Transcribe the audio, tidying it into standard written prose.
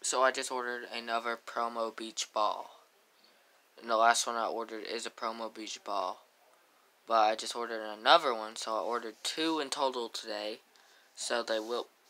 So I just ordered another promo beach ball. And the last one I ordered is a promo beach ball. But I just ordered another one, so I ordered 2 in total today. So they will